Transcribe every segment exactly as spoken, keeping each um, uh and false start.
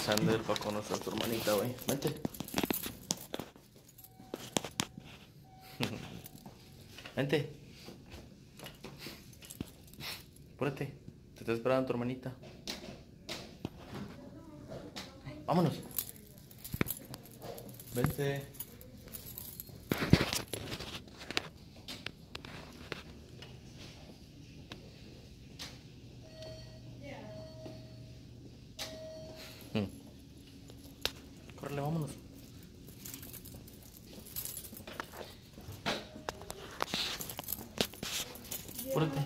Sander va a conocer a tu hermanita, güey. Vente. Vente. Apúrate. Te está esperando tu hermanita. Vámonos. Vente. Hmm. Córrele, vámonos. Apúrate.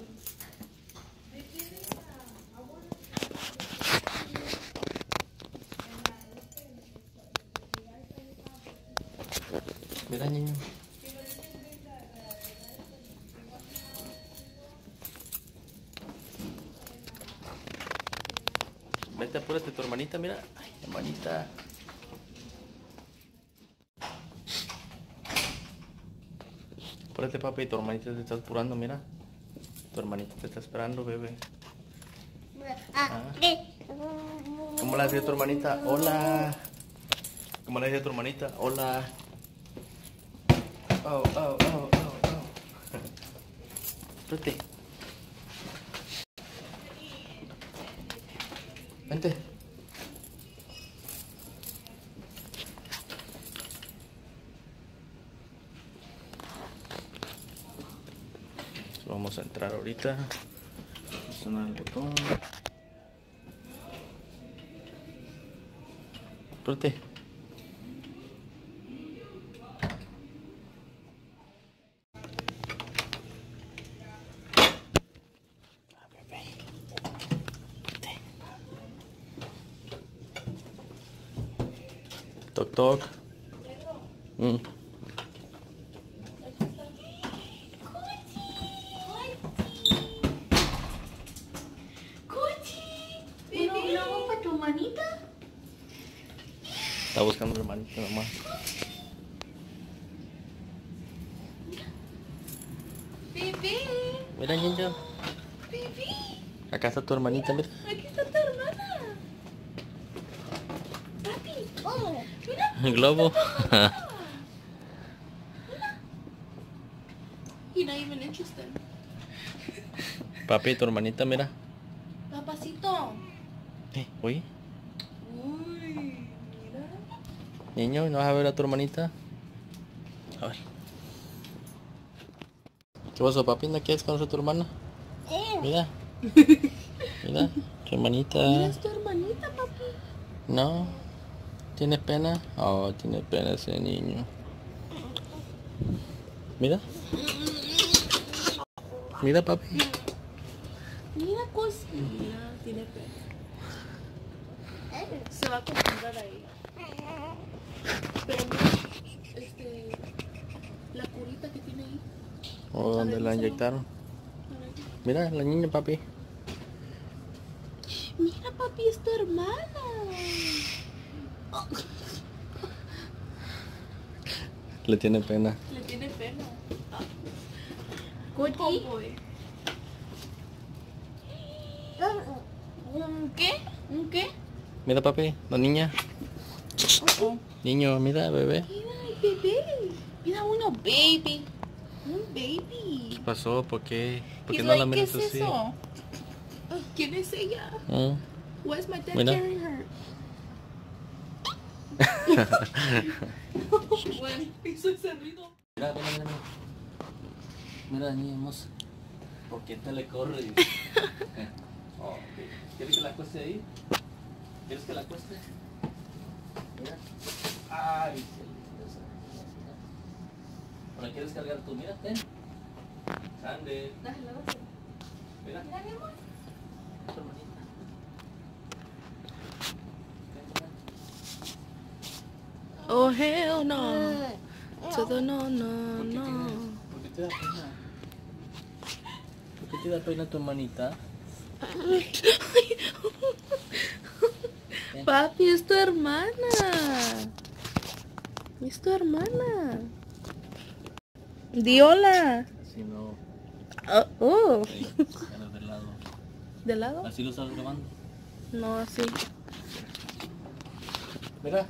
Mira, niño. Vete, apúrate, tu hermanita, mira. Ay, hermanita. Apúrate, papi, tu hermanita te está apurando, mira. Tu hermanita te está esperando, bebé. Ah. ¿Cómo le decía tu hermanita? Hola. ¿Cómo le decía tu hermanita? Hola. Oh, oh, oh, oh, oh. Vete. Vente. Vamos a entrar ahorita. Vamos a sonar el botón. Vete. Toc toc. Mm. Está buscando a mi hermanita nomás. Bebé. Mira, niño. Bebé. Acá está tu hermanita, mira. Aquí está tu hermana. Papi. Oh, mira. El globo. You're not even interested. Papi, tu hermanita, mira. Papacito. Eh, oye. Uy, mira. Niño, ¿no vas a ver a tu hermanita? A ver. ¿Qué pasó, papi? ¿No quieres conocer a tu hermana? Mira. Mira, tu hermanita. Mira, es tu hermanita, papi. No. ¿Tienes pena? Oh, tiene pena ese niño. Mira. Mira, papi. Mira, cosita. Tiene pena. Se va a acostumbrar ahí. Pero mira, este, la curita que tiene ahí. ¿O dónde la inyectaron? Mira, la niña, papi. Mira, papi, es tu hermana. Oh. Le tiene pena. Le tiene pena. Good boy. ¿Un qué? ¿Un qué? Mira, papi, la niña. Oh. Niño, mira, bebé. Mira, el bebé. Mira uno, baby. Un baby. ¿Qué pasó? ¿Por qué? ¿Por qué He's no la like, miras ¿qué es así? eso? ¿Quién es ella? ¿Mm? Why is my dad Mira. carrying her? Bueno, hizo ese ruido. Mira, mira, mira. Mira, niña hermosa. ¿Por qué te le corre? Oh, okay. ¿Quieres que la acueste ahí? ¿Quieres que la acueste? Mira. Ay, qué linda esa. ¿O la quieres cargar tú? Mira, ten. Sande. Mira. Mira, mi amor. Tu hermanita. Oh, hell no. Todo no, no, ¿Por qué no. tienes- ¿Por qué te da pena? ¿Por qué te da pena tu hermanita? Papi, es tu hermana. Es tu hermana. Di hola. Si no, Oh, oh. ahí, cara del lado. ¿De lado? ¿Así lo estás grabando? No, así. Mira.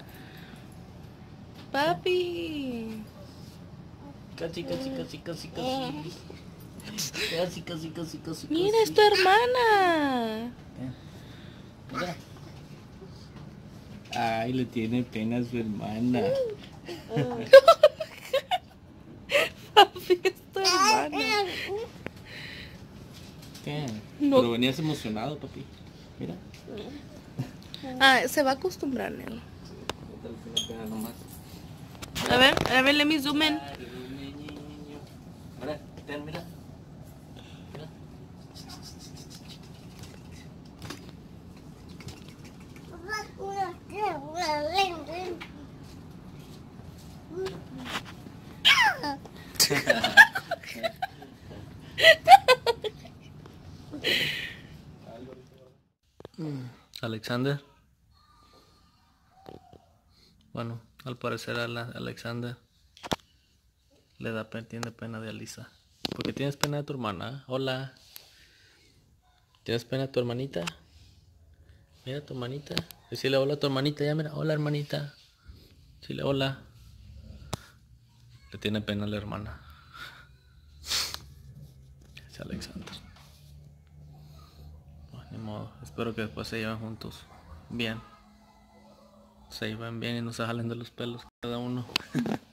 Papi. Casi, casi, casi, casi, casi. Casi, casi, casi, casi. Mira, es tu hermana. Mira. Ay, le tiene pena a su hermana. Papi, es tu hermana. ¿Qué? No. Pero venías emocionado, papi. Mira. Ah, se va a acostumbrar, Nelo. Sí, pena nomás. A ver, a ver, let me zoom in. Mira, ten, mira. Mira. Alexander. Bueno, al parecer a la Alexander le da pena, tiene pena de Alisa. ¿Por qué tienes pena de tu hermana? Hola. ¿Tienes pena de tu hermanita? Mira tu hermanita. Decirle hola a tu hermanita. Ya mira, hola hermanita. Decirle hola. Le tiene pena a la hermana. Es Alexander. Pues, ni modo. Espero que después se lleven juntos. Bien. Se lleven bien y no se jalen de los pelos cada uno.